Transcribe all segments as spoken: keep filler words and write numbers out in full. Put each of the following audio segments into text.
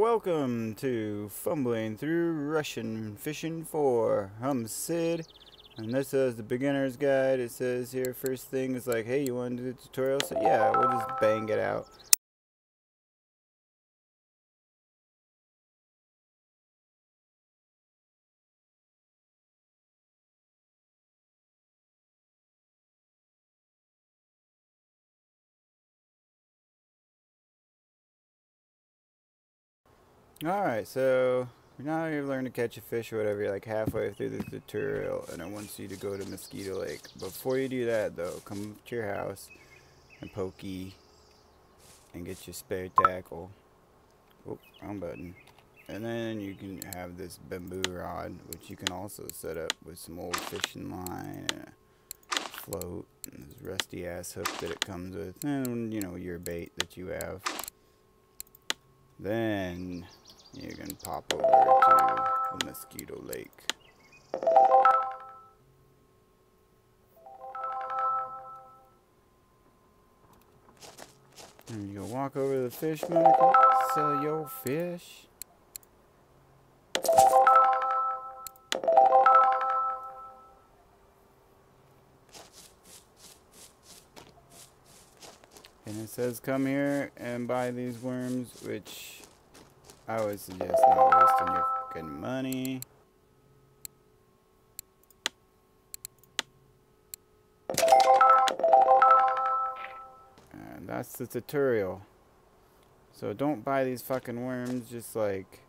Welcome to Fumbling Through Russian Fishing four. I'm Sid, and this is the beginner's guide. It says here, first thing is like, hey, you want to do the tutorial? So yeah, we'll just bang it out. Alright, so now you've learned to catch a fish or whatever. You're like halfway through the tutorial, and it wants you to go to Mosquito Lake. Before you do that, though, come to your house and pokey and get your spare tackle. Oh, wrong button. And then you can have this bamboo rod, which you can also set up with some old fishing line and a float and this rusty ass hook that it comes with, and you know, your bait that you have. Then you can pop over to the Mosquito Lake. And you go walk over to the fish market, sell your fish. And it says come here and buy these worms, which I would suggest not wasting your fucking money. And that's the tutorial. So don't buy these fucking worms, just like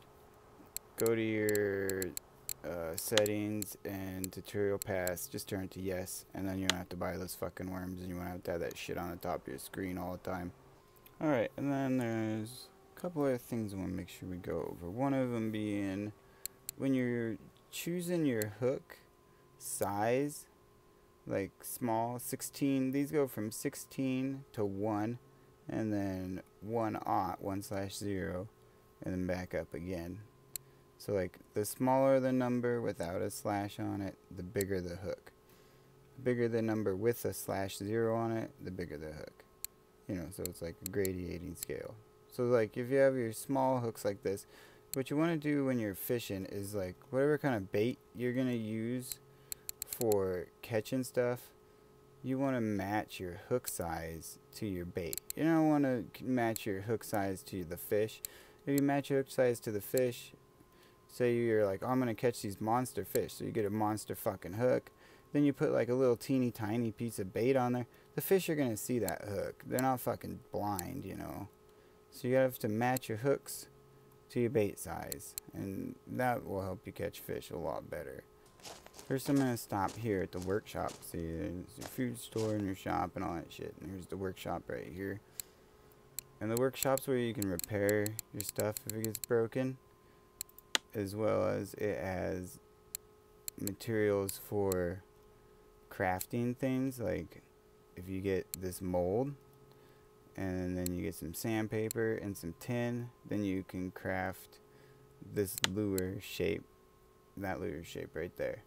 go to your uh, settings and tutorial pass, just turn it to yes, and then you don't have to buy those fucking worms, and you won't have to have that shit on the top of your screen all the time. Alright, and then there's a couple other things I want to make sure we go over. One of them being when you're choosing your hook size, like small, sixteen, these go from sixteen to one, and then one aught, one slash zero, and then back up again. So like the smaller the number without a slash on it, the bigger the hook. The bigger the number with a slash zero on it, the bigger the hook. You know, so it's like a gradating scale. So like if you have your small hooks like this, what you want to do when you're fishing is like whatever kind of bait you're going to use for catching stuff, you want to match your hook size to your bait. You don't want to match your hook size to the fish. If you match your hook size to the fish, say you're like, oh, I'm going to catch these monster fish. So you get a monster fucking hook. Then you put like a little teeny tiny piece of bait on there. The fish are going to see that hook. They're not fucking blind, you know. So you have to match your hooks to your bait size. And that will help you catch fish a lot better. First I'm going to stop here at the workshop. See, there's your food store and your shop and all that shit. And here's the workshop right here. And the workshop's where you can repair your stuff if it gets broken, as well as it has materials for crafting things. Like if you get this mold and then you get some sandpaper and some tin, then you can craft this lure shape, that lure shape right there.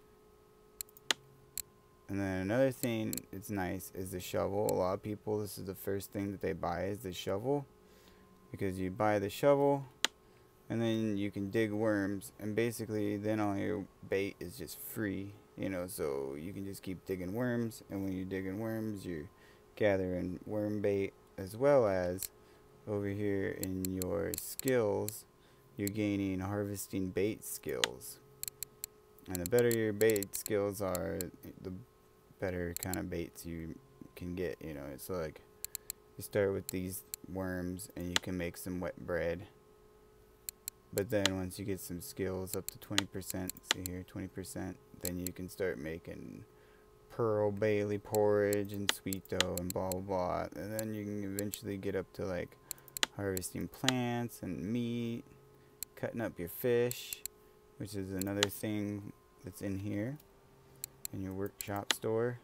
And then another thing that's nice is the shovel. A lot of people, this is the first thing that they buy is the shovel, because you buy the shovel and then you can dig worms, and basically then all your bait is just free, you know, so you can just keep digging worms, and when you're digging worms, you're gathering worm bait, as well as over here in your skills, you're gaining harvesting bait skills. And the better your bait skills are, the better kind of baits you can get, you know. It's like you start with these worms and you can make some wet bread. But then once you get some skills up to twenty percent, see here, twenty percent, then you can start making pearl Bailey porridge and sweet dough and blah blah blah. And then you can eventually get up to like harvesting plants and meat, cutting up your fish, which is another thing that's in here in your workshop store.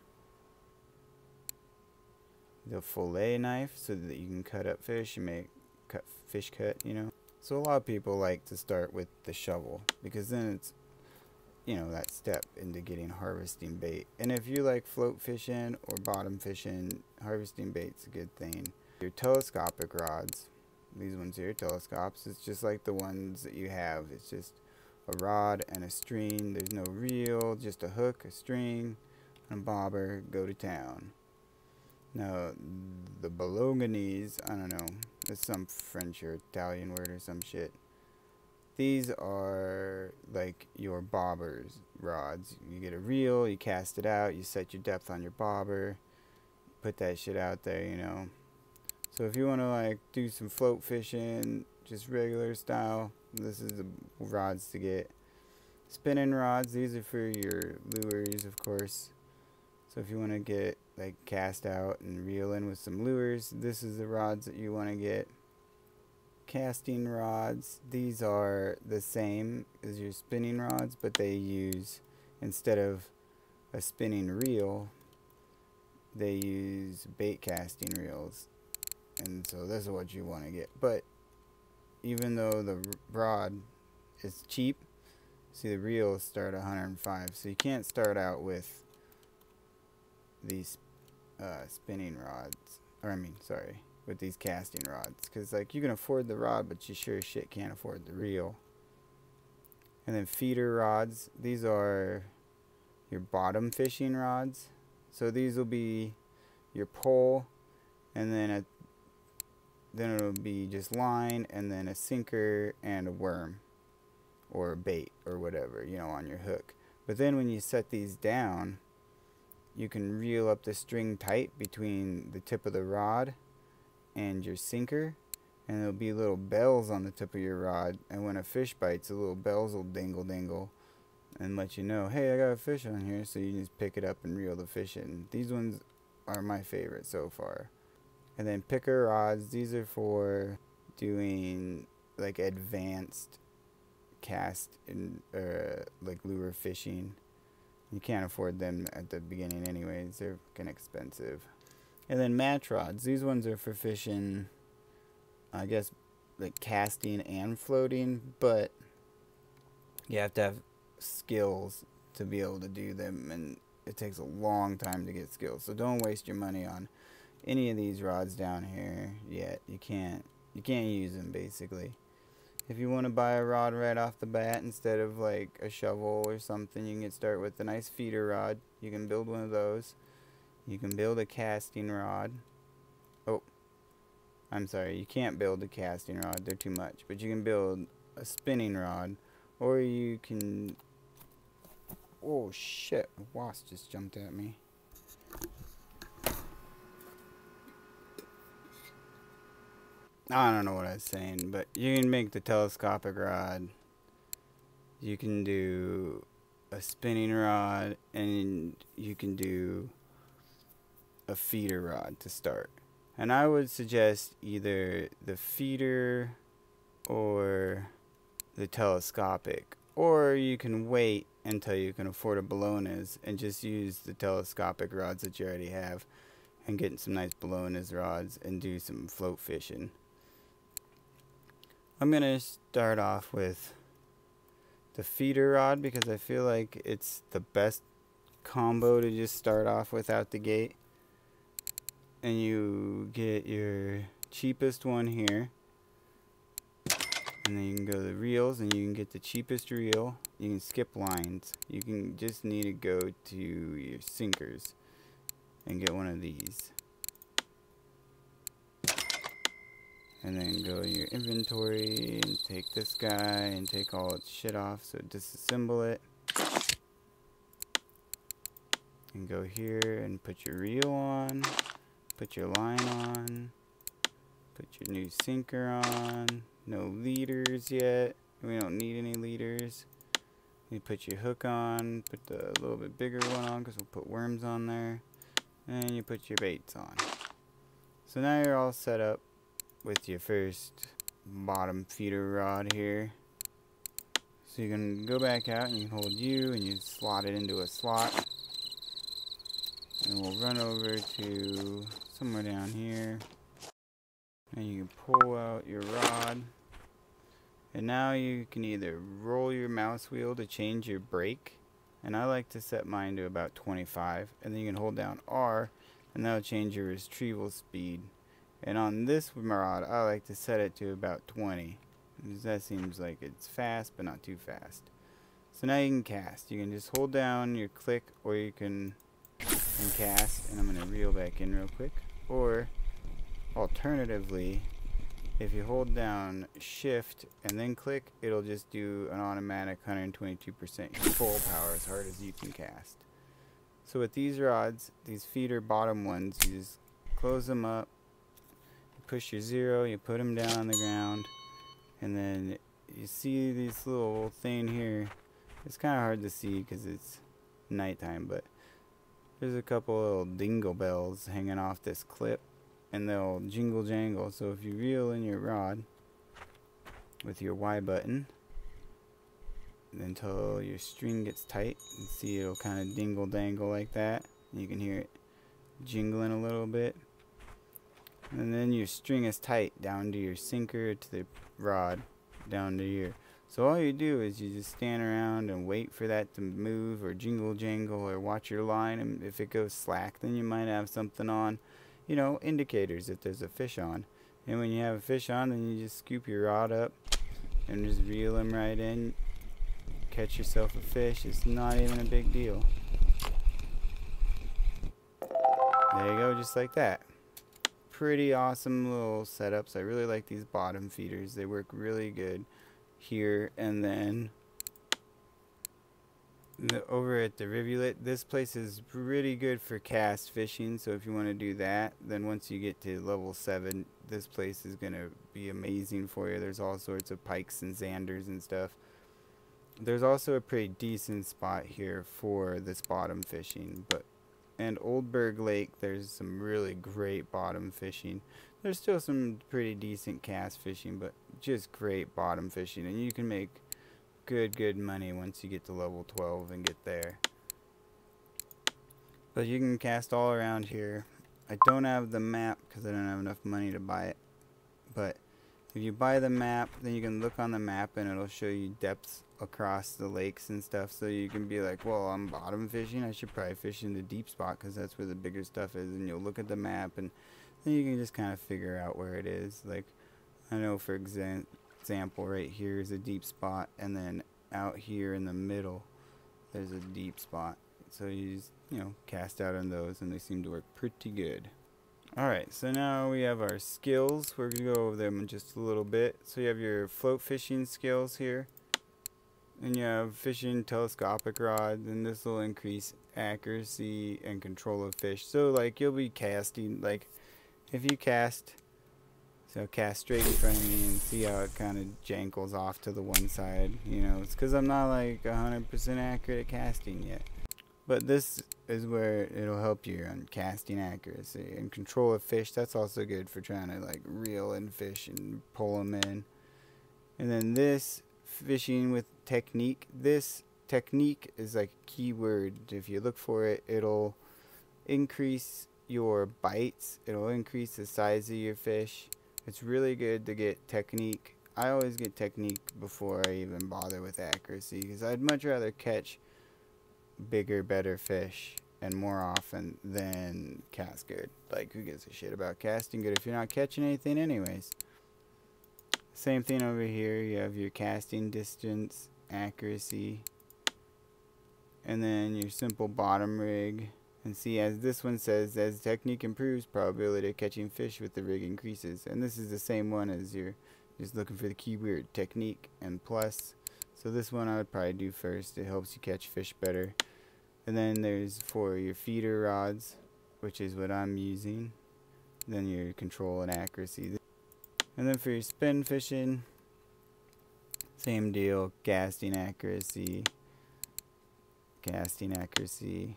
The fillet knife, so that you can cut up fish and make cut fish cut, you know. So a lot of people like to start with the shovel, because then it's, you know, that step into getting harvesting bait. And if you like float fishing or bottom fishing, harvesting bait's a good thing. Your telescopic rods, these ones here, telescopes. It's just like the ones that you have. It's just a rod and a string. There's no reel, just a hook, a string, and a bobber. Go to town. Now, the Bolognese, I don't know, it's some French or Italian word or some shit. These are like your bobbers rods. You get a reel, you cast it out, you set your depth on your bobber, put that shit out there, you know. So if you want to like do some float fishing, just regular style, this is the rods to get. Spinning rods, these are for your lures, of course. So if you want to get like cast out and reel in with some lures, this is the rods that you want to get. Casting rods, these are the same as your spinning rods, but they use, instead of a spinning reel, they use bait casting reels. And so this is what you want to get. But even though the rod is cheap, see, the reels start at one hundred five, so you can't start out with these uh, spinning rods, or I mean sorry with these casting rods, because like you can afford the rod, but you sure as shit can't afford the reel. And then feeder rods, these are your bottom fishing rods. So these will be your pole, and then a, then it'll be just line, and then a sinker and a worm or a bait or whatever, you know, on your hook. But then when you set these down, you can reel up the string tight between the tip of the rod and your sinker, and there'll be little bells on the tip of your rod, and when a fish bites, the little bells will dingle dingle and let you know, hey, I got a fish on here. So you just pick it up and reel the fish in. These ones are my favorite so far. And then picker rods, these are for doing like advanced cast and uh, like lure fishing. You can't afford them at the beginning anyways, they're fucking expensive. And then match rods, these ones are for fishing, I guess, like casting and floating, but you have to have skills to be able to do them, and it takes a long time to get skills. So don't waste your money on any of these rods down here yet. You can't you can't use them basically. If you want to buy a rod right off the bat instead of like a shovel or something, you can start with a nice feeder rod. You can build one of those. You can build a casting rod. Oh, I'm sorry, you can't build a casting rod, they're too much. But you can build a spinning rod, or you can... Oh shit, a wasp just jumped at me. I don't know what I was saying, but you can make the telescopic rod. You can do a spinning rod, and you can do a feeder rod to start. And I would suggest either the feeder or the telescopic, or you can wait until you can afford a Bologna's and just use the telescopic rods that you already have and get some nice Bologna's rods and do some float fishing. I'm gonna start off with the feeder rod because I feel like it's the best combo to just start off with out the gate. And you get your cheapest one here, and then you can go to the reels, and you can get the cheapest reel. You can skip lines. You can just need to go to your sinkers and get one of these, and then go to your inventory and take this guy and take all its shit off, so disassemble it, and go here and put your reel on. Put your line on, put your new sinker on, no leaders yet, we don't need any leaders. You put your hook on, put the little bit bigger one on because we'll put worms on there, and you put your baits on. So now you're all set up with your first bottom feeder rod here. So you can go back out and you hold you and you slot it into a slot. And we'll run over to somewhere down here, and you can pull out your rod, and now you can either roll your mouse wheel to change your brake, and I like to set mine to about twenty-five, and then you can hold down R, and that'll change your retrieval speed, And on this rod, I like to set it to about twenty. That seems like it's fast, but not too fast. So now you can cast. You can just hold down your click, or you can, can cast. And I'm going to reel back in real quick. Or, alternatively, if you hold down shift and then click, it'll just do an automatic one hundred twenty-two percent full power as hard as you can cast. So with these rods, these feeder bottom ones, you just close them up, you push your zero, you put them down on the ground, and then you see this little thing here. It's kind of hard to see because it's nighttime, but there's a couple little dingle bells hanging off this clip, and they'll jingle jangle. So if you reel in your rod with your Y button until your string gets tight, you see it'll kind of dingle dangle like that. You can hear it jingling a little bit, and then your string is tight down to your sinker, to the rod, down to your. So all you do is you just stand around and wait for that to move or jingle jangle, or watch your line, and if it goes slack, then you might have something on, you know, indicators that there's a fish on. And when you have a fish on, then you just scoop your rod up and just reel them right in. Catch yourself a fish. It's not even a big deal. There you go, just like that. Pretty awesome little setups. I really like these bottom feeders. They work really good here. And then the, over at the rivulet, this place is pretty good for cast fishing. So if you want to do that, then once you get to level seven, this place is going to be amazing for you. There's all sorts of pikes and zanders and stuff. There's also a pretty decent spot here for this bottom fishing, but and Oldberg Lake, there's some really great bottom fishing. There's still some pretty decent cast fishing, but just great bottom fishing, and you can make good good money once you get to level twelve and get there. But you can cast all around here. I don't have the map because I don't have enough money to buy it, but if you buy the map, then you can look on the map and it'll show you depths across the lakes and stuff, so you can be like, well, I'm bottom fishing, I should probably fish in the deep spot because that's where the bigger stuff is. And you'll look at the map and then you can just kind of figure out where it is. Like, I know for exa example right here is a deep spot, and then out here in the middle there's a deep spot. So you just, you know, cast out on those and they seem to work pretty good. Alright, so now we have our skills. We're going to go over them in just a little bit. So you have your float fishing skills here. And you have fishing telescopic rods, and this will increase accuracy and control of fish. So like you'll be casting, like if you cast, so cast straight in front of me and see how it kind of jankles off to the one side. You know, it's because I'm not like one hundred percent accurate at casting yet. But this is where it'll help you on casting accuracy and control of fish. That's also good for trying to like reel in fish and pull them in. And then this fishing with technique. This technique is like a key word. If you look for it, it'll increase your bites. It'll increase the size of your fish. It's really good to get technique. I always get technique before I even bother with accuracy, because I'd much rather catch bigger, better fish and more often than cast good. Like, who gives a shit about casting good if you're not catching anything anyways? Same thing over here. You have your casting distance, accuracy, and then your simple bottom rig. And see, as this one says, as technique improves, probability of catching fish with the rig increases. And this is the same one as your, just looking for the keyword technique and plus. So this one I would probably do first. It helps you catch fish better. And then there's for your feeder rods, which is what I'm using. Then your control and accuracy. And then for your spin fishing, same deal, casting accuracy, casting accuracy.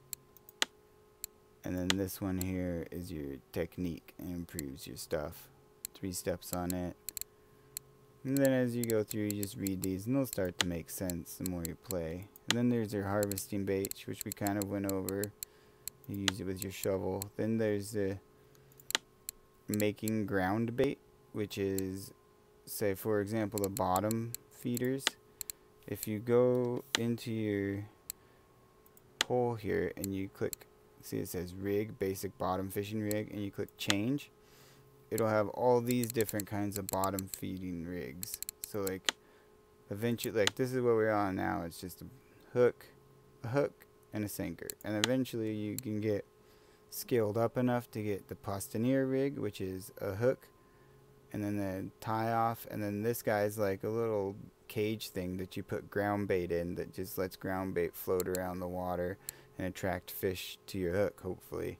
And then this one here is your technique and improves your stuff. Three steps on it. And then as you go through, you just read these and they'll start to make sense the more you play. And then there's your harvesting bait, which we kind of went over. You use it with your shovel. Then there's the making ground bait, which is, say for example, the bottom feeders. If you go into your hole here and you click, see it says rig, basic bottom fishing rig, and you click change, it'll have all these different kinds of bottom feeding rigs. So like eventually, like this is what we're on now. It's just a hook, a hook, and a sinker. And eventually you can get skilled up enough to get the postineer rig, which is a hook, and then the tie off, and then this guy's like a little cage thing that you put ground bait in that just lets ground bait float around the water and attract fish to your hook, hopefully.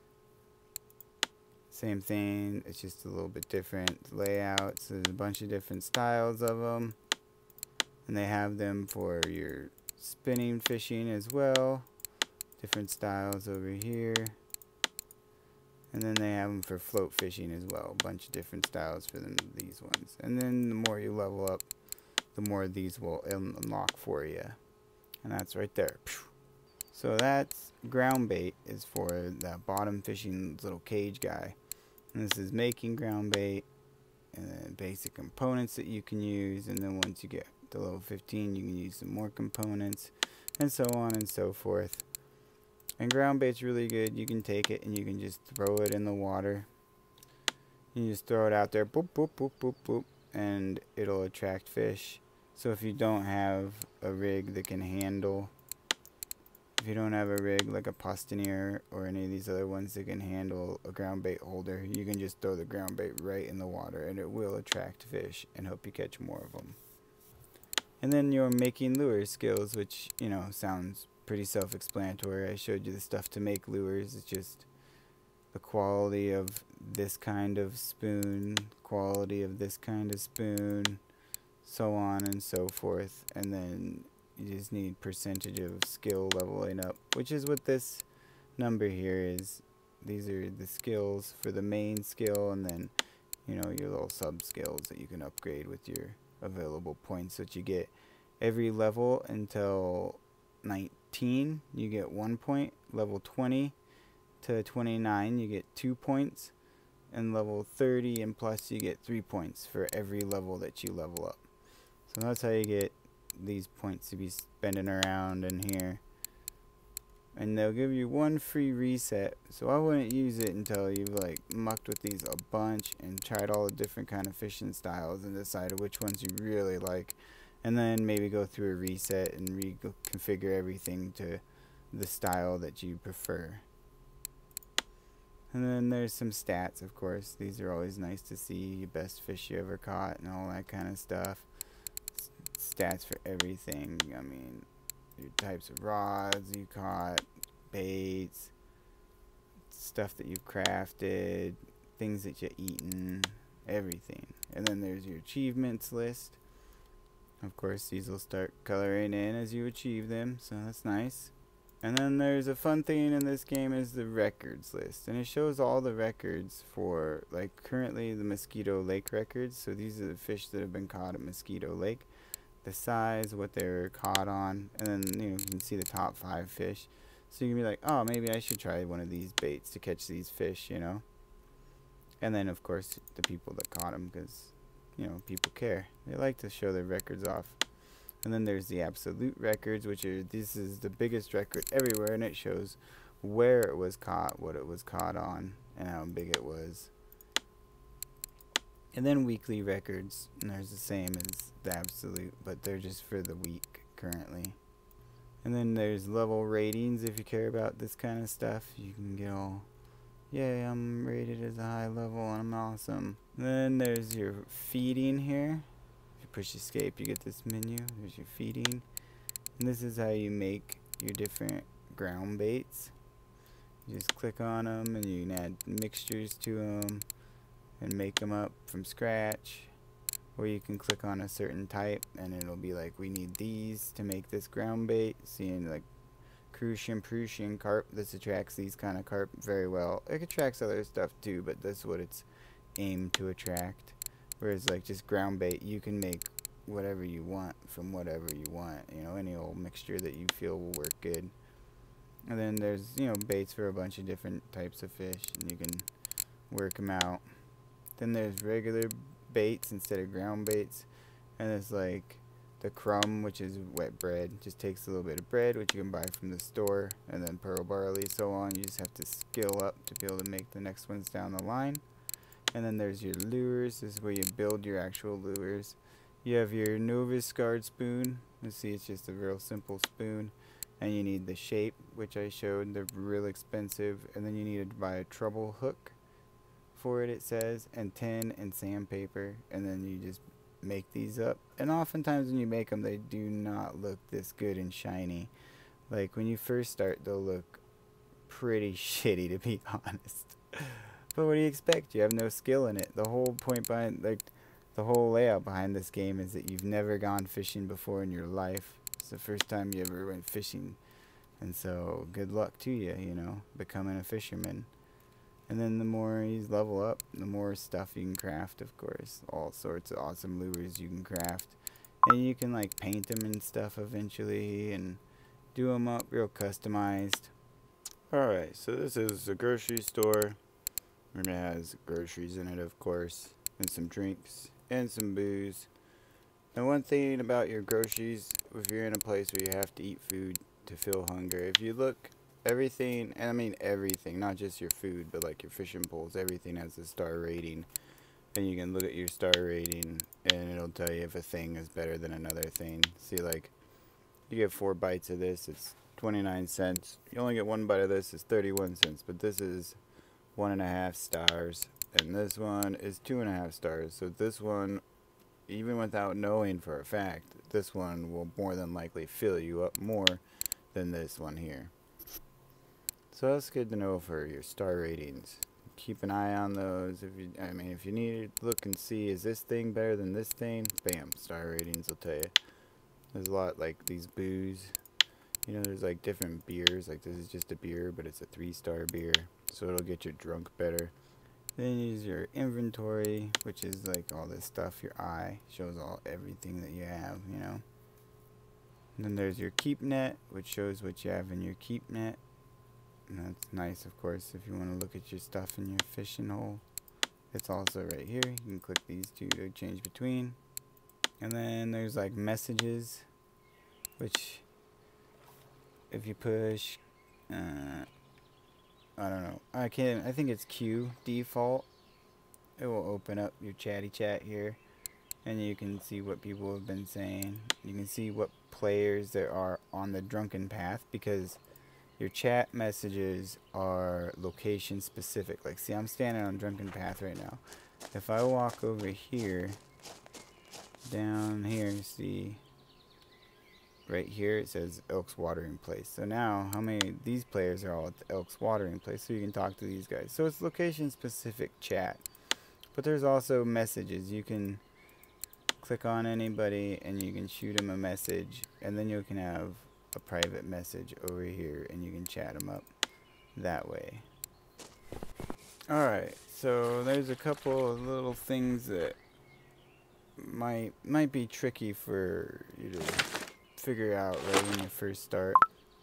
Same thing, it's just a little bit different layouts. There's a bunch of different styles of them, and they have them for your spinning fishing as well. Different styles over here. And then they have them for float fishing as well. A bunch of different styles for them, these ones. And then the more you level up, the more these will unlock for you. And that's right there. So that's ground bait is for that bottom fishing little cage guy. And this is making ground bait, and then basic components that you can use. And then once you get to level fifteen, you can use some more components, and so on and so forth. And ground bait's really good. You can take it and you can just throw it in the water. You just throw it out there, boop, boop, boop, boop, boop, and it'll attract fish. So if you don't have a rig that can handle, if you don't have a rig like a postineer or any of these other ones that can handle a ground bait holder, you can just throw the ground bait right in the water and it will attract fish and help you catch more of them. And then your making lure skills, which, you know, sounds pretty self-explanatory. I showed you the stuff to make lures. It's just the quality of this kind of spoon, quality of this kind of spoon, so on and so forth. And then you just need percentage of skill leveling up, which is what this number here is. These are the skills for the main skill, and then, you know, your little sub skills that you can upgrade with your available points that you get every level. Until nineteen you get one point, level twenty to twenty-nine you get two points, and level thirty and plus you get three points for every level that you level up. So that's how you get these points to be spending around in here. And they'll give you one free reset, so I wouldn't use it until you've like mucked with these a bunch and tried all the different kind of fishing styles and decided which ones you really like, and then maybe go through a reset and reconfigure everything to the style that you prefer. And then there's some stats, of course. These are always nice to see. Your best fish you ever caught and all that kind of stuff. Stats for everything. I mean, your types of rods you caught, baits, stuff that you've crafted, things that you've eaten, everything. And then there's your achievements list. Of course, these will start coloring in as you achieve them, so that's nice. And then there's a fun thing in this game is the records list, and it shows all the records for, like, currently the Mosquito Lake records. So these are the fish that have been caught at Mosquito Lake, the size, what they were caught on, and then, you know, you can see the top five fish. So you can be like, oh, maybe I should try one of these baits to catch these fish, you know. And then, of course, the people that caught them, because, you know, people care. They like to show their records off. And then there's the absolute records, which are, this is the biggest record everywhere, and it shows where it was caught, what it was caught on, and how big it was. And then weekly records, and there's the same as the absolute, but they're just for the week currently. And then there's level ratings. If you care about this kind of stuff, you can get all, yay, I'm rated as a high level, I'm awesome. And then there's your feeding here. Push escape, you get this menu. There's your feeding, and this is how you make your different ground baits. You just click on them and you can add mixtures to them and make them up from scratch, or you can click on a certain type and it'll be like, we need these to make this ground bait. Seeing like crucian, prussian carp, this attracts these kind of carp very well. It attracts other stuff too, but that's what it's aimed to attract. Whereas like just ground bait, you can make whatever you want from whatever you want. You know, any old mixture that you feel will work good. And then there's, you know, baits for a bunch of different types of fish, and you can work them out. Then there's regular baits instead of ground baits. And there's like the crumb, which is wet bread. Just takes a little bit of bread, which you can buy from the store. And then pearl barley, so on. You just have to skill up to be able to make the next ones down the line. And then there's your lures. This is where you build your actual lures. You have your Novice Guard spoon. Let's see, it's just a real simple spoon. And you need the shape, which I showed. They're real expensive. And then you need to buy a treble hook for it, it says, and tin and sandpaper. And then you just make these up. And oftentimes when you make them, they do not look this good and shiny. Like when you first start, they'll look pretty shitty, to be honest. But what do you expect? You have no skill in it. The whole point behind, like, the whole layout behind this game is that you've never gone fishing before in your life. It's the first time you ever went fishing. And so, good luck to you, you know, becoming a fisherman. And then the more you level up, the more stuff you can craft, of course. All sorts of awesome lures you can craft. And you can, like, paint them and stuff eventually and do them up real customized. Alright, so this is a grocery store. And it has groceries in it, of course, and some drinks, and some booze. And one thing about your groceries, if you're in a place where you have to eat food to fill hunger, if you look, everything, and I mean everything, not just your food, but like your fishing poles, everything has a star rating. And you can look at your star rating, and it'll tell you if a thing is better than another thing. See, like, you get four bites of this, it's twenty-nine cents. You only get one bite of this, it's thirty-one cents. But this is one and a half stars, and this one is two and a half stars. So this one, even without knowing for a fact, this one will more than likely fill you up more than this one here. So that's good to know for your star ratings. Keep an eye on those. If you, I mean, if you need to look and see, is this thing better than this thing? Bam, star ratings will tell you. There's a lot like these booze. You know, there's like different beers. Like this is just a beer, but it's a three-star beer. So it'll get you drunk better. Then use your inventory, which is like all this stuff. Your eye shows all everything that you have, you know. And then there's your keep net, which shows what you have in your keep net. And that's nice, of course, if you want to look at your stuff in your fishing hole. It's also right here. You can click these two to change between. And then there's like messages, which if you push, uh, I don't know. I can. I think it's Q default. It will open up your chatty chat here, and you can see what people have been saying. You can see what players there are on the drunken path, because your chat messages are location specific. Like, see, I'm standing on drunken path right now. If I walk over here, down here, see. Right here it says Elk's Watering Place. So now how many these players are all at the Elk's Watering Place, so you can talk to these guys. So it's location specific chat. But there's also messages. You can click on anybody and you can shoot them a message, and then you can have a private message over here and you can chat them up that way. Alright, so there's a couple of little things that might might be tricky for you to figure out right when you first start.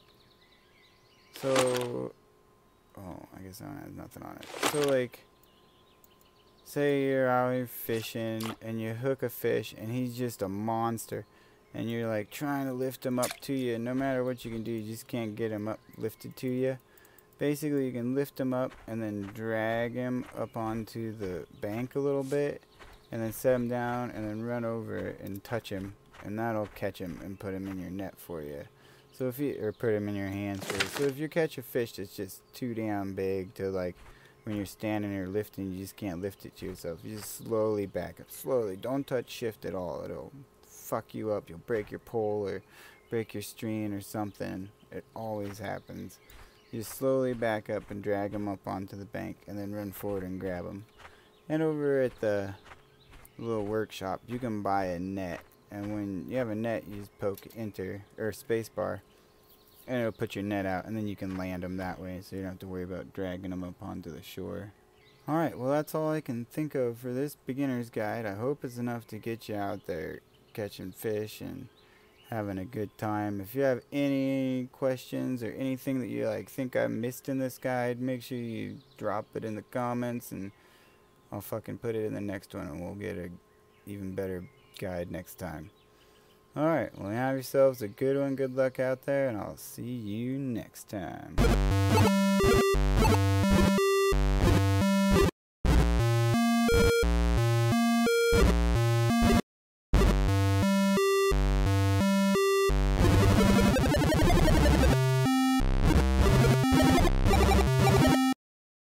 So, oh, I guess I don't have nothing on it. So, like, say you're out here fishing and you hook a fish and he's just a monster, and you're like trying to lift him up to you, and no matter what you can do, you just can't get him up lifted to you. Basically, you can lift him up and then drag him up onto the bank a little bit, and then set him down and then run over it and touch him, and that'll catch him and put him in your net for you. So if you, or put him in your hands for you. So if you catch a fish that's just too damn big to, like, when you're standing there lifting, you just can't lift it to yourself. You just slowly back up, slowly. Don't touch shift at all. It'll fuck you up. You'll break your pole or break your string or something. It always happens. You just slowly back up and drag them up onto the bank, and then run forward and grab them. And over at the little workshop, you can buy a net. And when you have a net, you just poke enter or spacebar, and it'll put your net out, and then you can land them that way, so you don't have to worry about dragging them up onto the shore. Alright, well, that's all I can think of for this beginner's guide. I hope it's enough to get you out there catching fish and having a good time. If you have any questions or anything that you like think I missed in this guide, make sure you drop it in the comments, and I'll fucking put it in the next one, and we'll get a even better guide next time. Alright, well, have yourselves a good one. Good luck out there, and I'll see you next time.